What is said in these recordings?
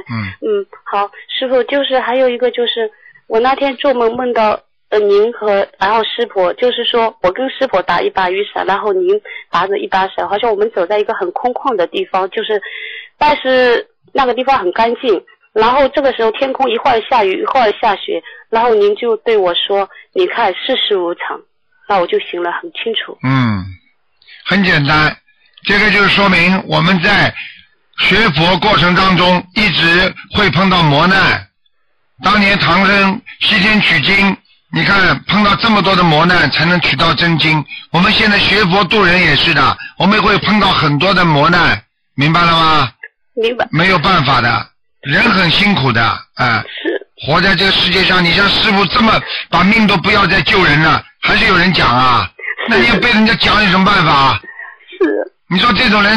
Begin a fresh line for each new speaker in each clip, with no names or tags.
好，师傅，就是还有一个就是我那天做梦梦到您然后师婆，就是说我跟师婆打一把雨伞，然后您打着一把伞，好像我们走在一个很空旷的地方，但是那个地方很干净，然后这个时候天空一会儿下雨一会儿下雪，然后您就对我说你看世事无常，那我就醒了很清楚。
很简单，这个就是说明我们在学佛过程当中一直会碰到磨难。当年唐僧西天取经，你看碰到这么多的磨难才能取到真经，我们现在学佛度人也是的，我们会碰到很多的磨难，明白了吗？
明白。
没有办法的，人很辛苦的
是
活在这个世界上，你像师父这么把命都不要再救人了，还是有人讲啊？那你要被人家讲有什么办法？
是。
你说这种人，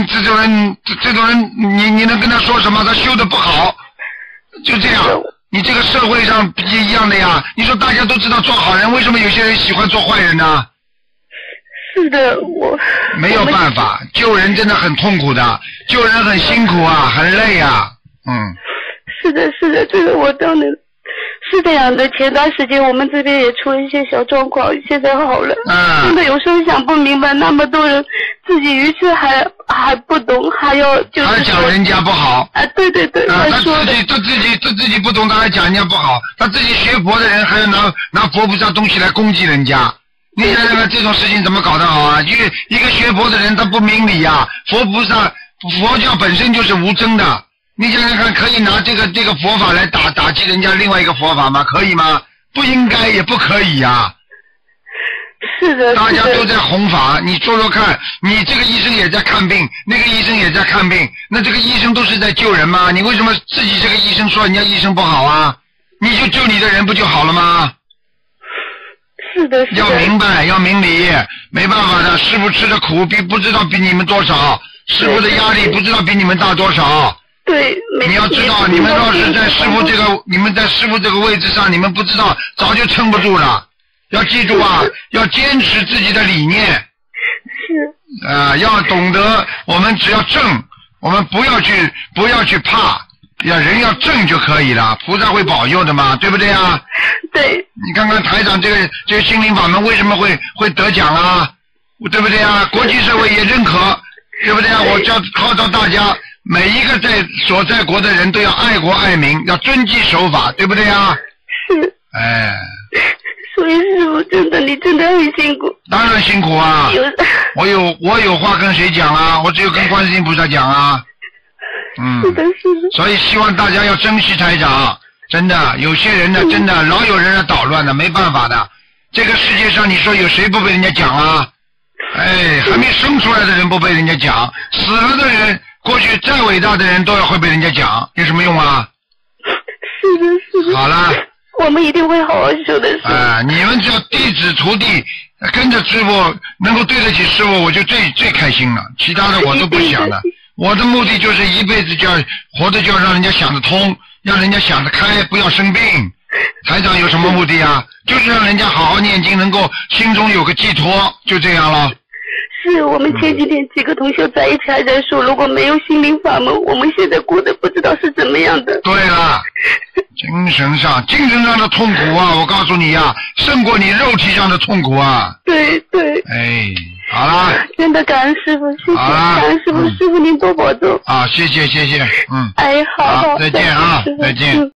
你能跟他说什么？他修的不好，就这样。你这个社会上一样的呀。你说大家都知道做好人，为什么有些人喜欢做坏人呢？
是的，我
没有办法，救人真的很痛苦的，救人很辛苦啊，很累啊。
是的，这个我都能。是这样的，前段时间我们这边也出了一些小状况，现在好了。真的有时候想不明白，那么多人自己愚痴还不懂，还要就是
还讲人家不好。
对。
他自己不懂，他还讲人家不好，他自己学佛的人还要拿佛菩萨东西来攻击人家。你想想看这种事情怎么搞得好啊？因为一个学佛的人他不明理啊，佛教本身就是无争的。你想想看，可以拿这个佛法来打击人家另外一个佛法吗？可以吗？不应该也不可以呀。
是的。
大家都在弘法，你说说看，你这个医生也在看病，那个医生也在看病，那这个医生都是在救人吗？你为什么自己这个医生说人家医生不好啊？你就救你的人不就好了吗？
是的。
要明白，要明理，没办法的，师父吃的苦不知道比你们多少，师父的压力不知道比你们大多少。
对，
你要知道，你们要是在师父你们在师父这个位置上，你们不知道，早就撑不住了。要记住啊，要坚持自己的理念。
是。
要懂得，我们只要正，我们不要去怕，人要正就可以了，菩萨会保佑的嘛，对不对啊？
对。
你看看台长这个心灵法门为什么会得奖啊？对不对啊？国际社会也认可，对不对啊？我号召大家。每一个所在国的人都要爱国爱民，要遵纪守法，对不对啊？
是。所以师父你真的很辛苦。
当然辛苦啊！我有话跟谁讲啊？我只有跟观世音菩萨讲啊。
是的。
所以希望大家要珍惜台长，真的，有些人呢，真的老有人来捣乱的，没办法的。这个世界上，你说有谁不被人家讲啊？还没生出来的人不被人家讲，死了的人。过去再伟大的人都要会被人家讲，有什么用啊？
是的。
好了。
我们一定会好好修的。
你们只要弟子徒弟跟着师父，能够对得起师父，我就最开心了。其他的我都不想的。我的目的就是一辈子活着就要让人家想得通，让人家想得开，不要生病。台长有什么目的啊？就是让人家好好念经，能够心中有个寄托，就这样了。
是我们前几天几个同学在一起还在说，如果没有心灵法门，我们现在过得不知道是怎么样的。
对了，精神上的痛苦啊，我告诉你啊，胜过你肉体上的痛苦啊。
对。
好啦。谢
真的感恩师父，谢谢。感恩师父，师父您多保重。
谢谢。
好，
再见啊，再见。